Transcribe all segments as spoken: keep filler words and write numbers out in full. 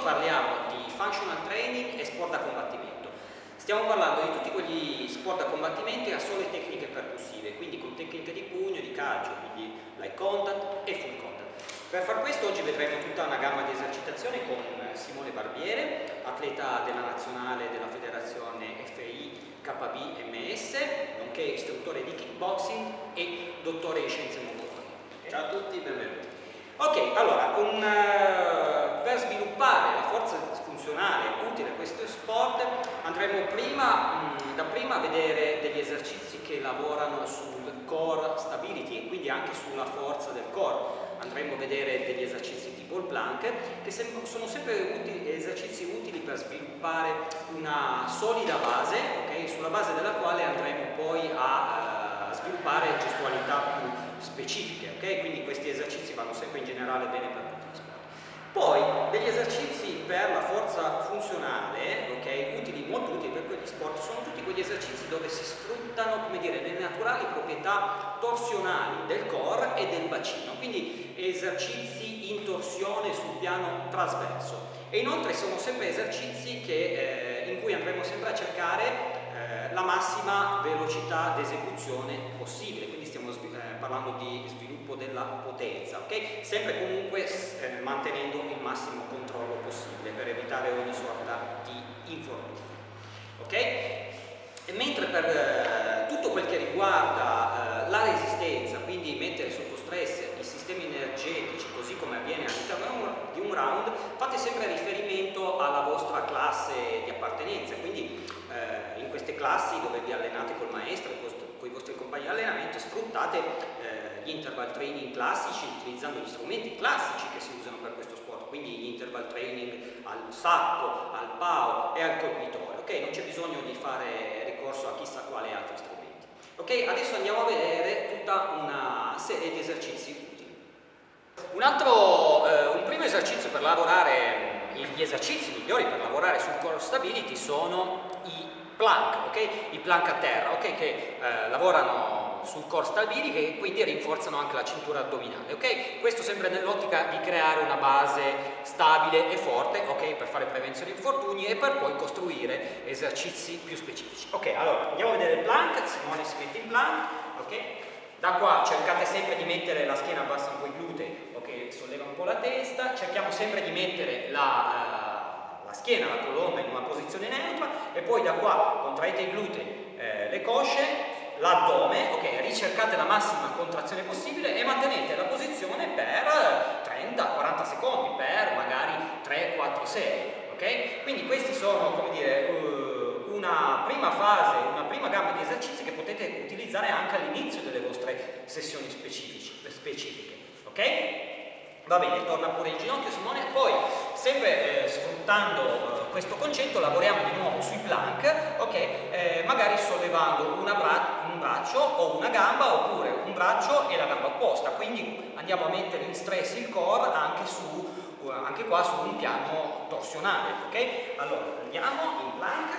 parliamo di functional training e sport da combattimento. Stiamo parlando di tutti quegli sport da combattimento a sole tecniche percussive, quindi con tecniche di pugno, di calcio, quindi light contact e full contact. Per far questo oggi vedremo tutta una gamma di esercitazioni con Simone Barbiere, atleta della nazionale della federazione F I K B M S, nonché istruttore di kickboxing e dottore in scienze motorie. Ciao a tutti, benvenuti. Ok, allora, un, uh, per sviluppare la forza funzionale utile a questo sport andremo prima, mh, da prima a vedere degli esercizi che lavorano sul core stability e quindi anche sulla forza del core. Andremo a vedere degli esercizi tipo il plank, che sem sono sempre utili, esercizi utili per sviluppare una solida base, okay, sulla base della quale andremo poi a uh, sviluppare gestualità più specifiche, ok? Quindi questi esercizi vanno sempre in generale bene per tutti gli sport. Poi degli esercizi per la forza funzionale, ok? Utili, molto utili per quegli sport, sono tutti quegli esercizi dove si sfruttano, come dire, le naturali proprietà torsionali del core e del bacino, quindi esercizi in torsione sul piano trasverso. E inoltre sono sempre esercizi che, eh, in cui andremo sempre a cercare eh, la massima velocità d'esecuzione possibile, quindi stiamo eh, parlando di sviluppo della potenza, ok? Sempre comunque eh, mantenendo il massimo controllo possibile per evitare ogni sorta di infortunio, ok? E mentre per eh, tutto quel che riguarda eh, la resistenza, quindi mettere sotto stress i sistemi energetici, così come avviene all'interno di un round, fate sempre riferimento alla vostra classe di appartenenza, quindi eh, in queste classi dove vi allenate col maestro e con i vostri compagni di allenamento sfruttate eh, gli interval training classici utilizzando gli strumenti classici che si usano per questo sport, quindi gli interval training al sacco, al pao e al colpitore, ok? Non c'è bisogno di fare ricorso a chissà quale altri strumenti. Ok, adesso andiamo a vedere tutta una serie di esercizi utili. Un altro, eh, un primo esercizio per lavorare, gli esercizi migliori per lavorare sul core stability sono i plank, ok? I plank a terra, ok? Che eh, lavorano sul core stability e quindi rinforzano anche la cintura addominale, ok? Questo sempre nell'ottica di creare una base stabile e forte, ok? Per fare prevenzione di infortuni e per poi costruire esercizi più specifici. Ok, allora andiamo a vedere il plank. Simone si mette in plank, ok? Da qua cercate sempre di mettere la schiena bassa un po' i glutei, ok? Solleva un po' la testa, cerchiamo sempre di mettere la, uh, la schiena, la colonna in una posizione neutra e poi da qua contraete i glutei, eh, le cosce, l'addome, ok, ricercate la massima contrazione possibile e mantenete la posizione per trenta quaranta secondi, per magari tre quattro serie, ok? Quindi questi sono, come dire, uh, una prima fase, una prima gamma di esercizi che potete utilizzare anche all'inizio delle vostre sessioni specifiche, ok? Va bene, torna pure il ginocchio Simone, poi sempre eh, sfruttando eh, questo concetto lavoriamo di nuovo sui plank, ok? Eh, magari sollevando una bra un braccio o una gamba oppure un braccio e la gamba opposta, quindi andiamo a mettere in stress il core anche, su, uh, anche qua su un piano torsionale, ok? Allora andiamo in plank.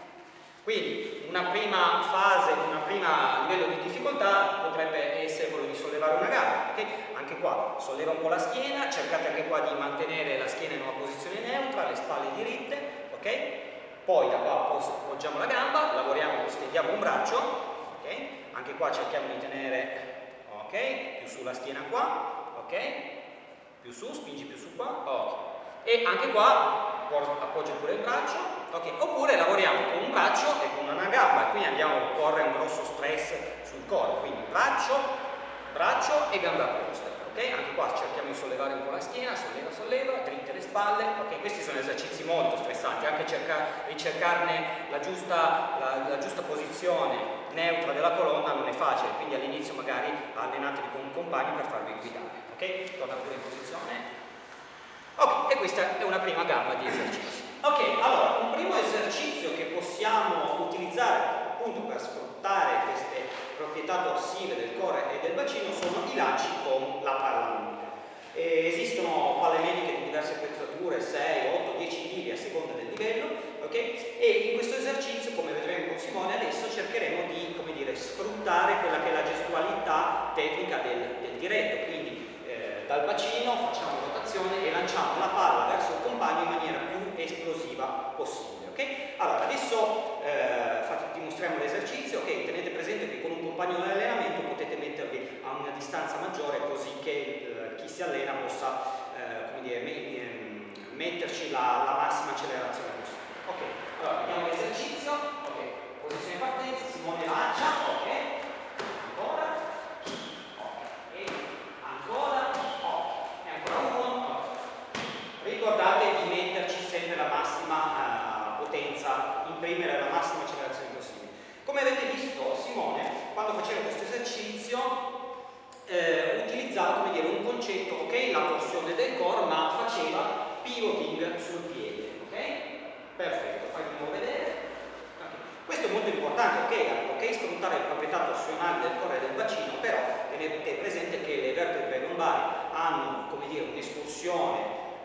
Quindi una prima fase, un primo livello di difficoltà potrebbe essere quello di sollevare una gamba, ok? Anche qua solleva un po' la schiena, cercate anche qua di mantenere la schiena in una posizione neutra, le spalle diritte, ok? Poi da qua poggiamo la gamba, lavoriamo, stendiamo un braccio, ok? Anche qua cerchiamo di tenere, ok? Più sulla schiena qua, ok? Più su, spingi più su qua, ok? E anche qua appoggio pure il braccio, ok? Oppure lavoriamo con un braccio e con una gamba e quindi andiamo a porre un grosso stress sul core, quindi braccio, braccio e gamba opposta, ok? Anche qua cerchiamo di sollevare un po' la schiena, solleva, solleva, dritte le spalle, ok? Questi sono esercizi molto stressanti, anche cerca, ricercarne la giusta, la, la giusta posizione neutra della colonna non è facile, quindi all'inizio magari allenatevi con un compagno per farvi guidare, ok? Torna pure in posizione. Ok, e questa è una prima gamma di esercizi. Ok, allora, un primo esercizio che possiamo utilizzare appunto per sfruttare queste proprietà torsive del core e del bacino sono i lanci con la palla medica. Eh, esistono palle mediche di diverse pesature, sei, otto, dieci chili a seconda del livello, ok? E in questo esercizio, come vedremo con Simone adesso, cercheremo di, come dire, sfruttare quella che è la gestualità tecnica del, del diretto, quindi eh, dal bacino facciamo rotazione accelerazione e lanciamo la palla verso il compagno in maniera più esplosiva possibile. Okay? Allora, adesso eh, dimostriamo l'esercizio. Okay? Tenete presente che con un compagno di allenamento potete mettervi a una distanza maggiore così che eh, chi si allena possa eh, come dire, me metterci la, la massima accelerazione possibile. Ok, allora vediamo l'esercizio. Ok, posizione di partenza, Simone lancia, ok, ancora, ok, e ancora, ok, e ancora uno. Ricordate di metterci sempre la massima uh, potenza, imprimere la massima accelerazione possibile. Come avete visto, Simone, quando faceva questo esercizio, eh, utilizzava, come dire, un concetto, ok, la torsione del core, ma faceva pivoting sul piede, ok? Perfetto, fai di nuovo vedere. Okay. Questo è molto importante, ok? Ok, sfruttare le proprietà torsionali del core e del bacino, però tenete presente che le vertebre lombari hanno, come dire, un'escursione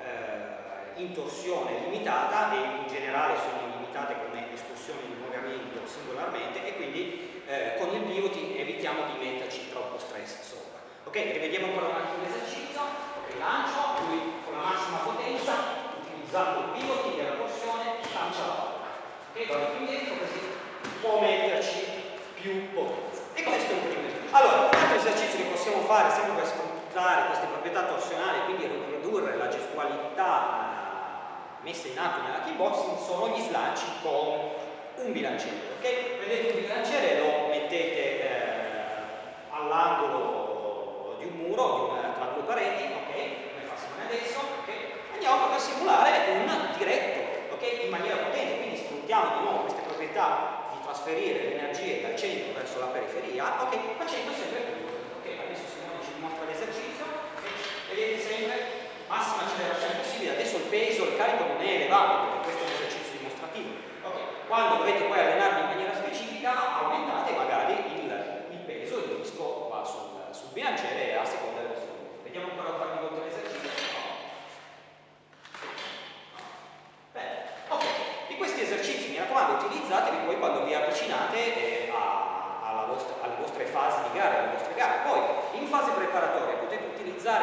eh, in torsione limitata e in generale sono limitate come escursione di movimento singolarmente e quindi eh, con il pivoting evitiamo di metterci troppo stress sopra. Ok, rivediamo ancora un attimo l'esercizio. Ok, lancio, lui con la massima potenza, utilizzando il pivoting e la torsione, lancia la palla. Ok, vado più indietro così può metterci più potenza. E questo è un primo esercizio. Allora, un altro esercizio che possiamo fare sempre per sfruttare queste proprietà torsionali, quindi riprodurre la gestualità eh, messa in atto nella kickboxing, sono gli slanci con un bilanciere. Ok, prendete un bilanciere, lo mettete eh, all'angolo di un muro, di una, tra due pareti, ok? Come fa Simone adesso, ok? Andiamo proprio a simulare un diretto, ok? In maniera potente, quindi sfruttiamo di nuovo queste proprietà di trasferire le energie dal centro verso la periferia, ok? Facendo sempre più, ok? Adesso Simone ci dimostra l'esercizio, ok? Vedete sempre massima accelerazione possibile, adesso il peso, il carico non è elevato perché questo è un esercizio dimostrativo, ok? Quando dovete poi allenarvi in maniera specifica, aumentate magari il, il peso, il disco va sul sul bilanciere a seconda del vostro gruppo. Vediamo ancora un paio di volte l'esercizio. Bene, ok. Di questi esercizi, mi raccomando, utilizzateli poi quando vi avvicinate eh, a, alla vostra, alle vostre fasi di gara, alle vostre gare. Poi, in fase preparatoria, potete utilizzare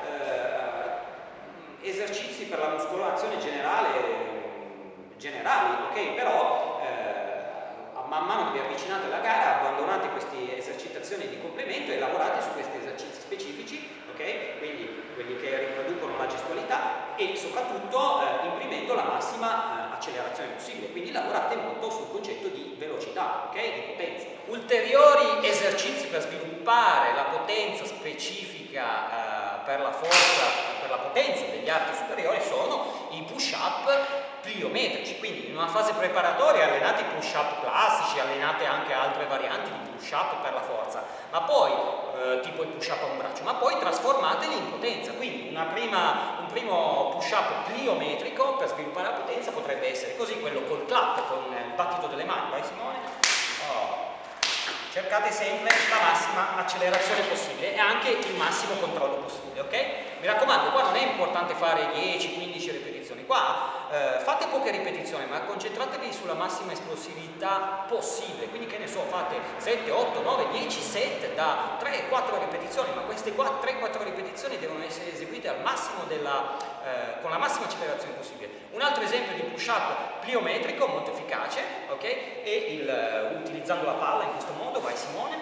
eh, esercizi per la muscolazione generale, generali, ok? Però eh, man mano che vi avvicinate alla gara abbandonate queste esercitazioni di complemento e lavorate su questi esercizi specifici, ok? Quindi quelli che riproducono la gestualità e soprattutto eh, imprimendo la massima eh, accelerazione possibile, quindi lavorate molto sul concetto di velocità, ok? Di potenza. Ulteriori esercizi per sviluppare la potenza specifica eh, per la forza, per la potenza degli arti superiori sono i push-up pliometrici, quindi in una fase preparatoria allenate i push-up classici, allenate anche altre varianti di push-up per la forza, ma poi, eh, tipo il push-up a un braccio, ma poi trasformateli in potenza, quindi una prima, un primo push-up pliometrico per sviluppare la potenza potrebbe essere così, quello col clap, con il battito delle mani, vai Simone? Oh. Cercate sempre la massima accelerazione possibile e anche il massimo controllo possibile, ok? Mi raccomando, qua non è importante fare dieci quindici ripetizioni, qua eh, fate poche ripetizioni, ma concentratevi sulla massima esplosività possibile, quindi che ne so, fate sette, otto, nove, dieci set da tre quattro ripetizioni, ma queste qua tre quattro ripetizioni devono essere eseguite al massimo della, eh, con la massima accelerazione possibile. Un altro esempio di push-up pliometrico molto efficace, ok? E il, uh, utilizzando la palla in questo modo, vai Simone.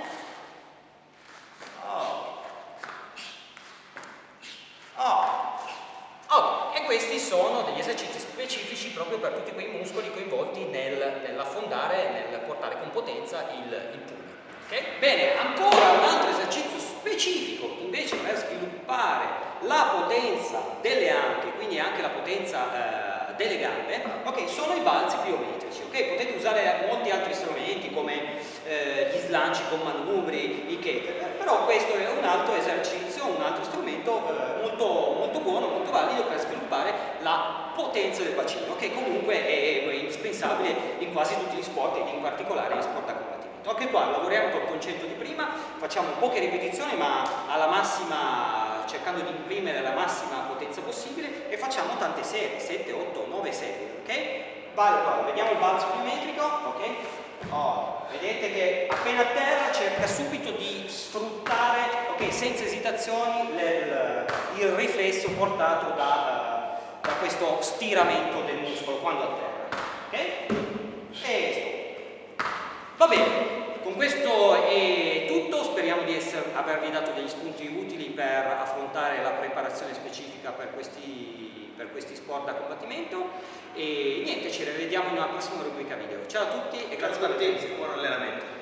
Oh. Oh. Oh. E questi sono degli esercizi specifici proprio per tutti quei muscoli coinvolti nel, nell'affondare e nel portare con potenza il, il pugno. Okay? Bene, ancora un altro esercizio specifico invece per sviluppare la potenza delle anche, quindi anche la potenza eh, delle gambe, ok, sono i balzi pliometrici, ok? Potete usare molti altri strumenti come eh, gli slanci con manubri, i kettlebell, però questo è un altro esercizio, un altro strumento eh, molto, molto buono, molto valido per sviluppare la potenza del bacino, che comunque è, è indispensabile in quasi tutti gli sport e in particolare in sport a combattimento. Anche qua lavoriamo col concetto di prima, facciamo poche ripetizioni ma alla massima, cercando di imprimere la massima potenza possibile e facciamo tante serie, sette, otto, nove serie, ok? Vale, allora, vediamo il balzo pliometrico, ok? Oh, vedete che appena a terra cerca subito di sfruttare, ok, senza esitazioni il, il riflesso portato da, da questo stiramento del muscolo quando atterra. Ok? E va bene. Con questo è tutto, speriamo di essere, avervi dato degli spunti utili per affrontare la preparazione specifica per questi, per questi sport da combattimento e niente, ci rivediamo in una prossima rubrica video. Ciao a tutti e grazie per l'attenzione. Buon allenamento.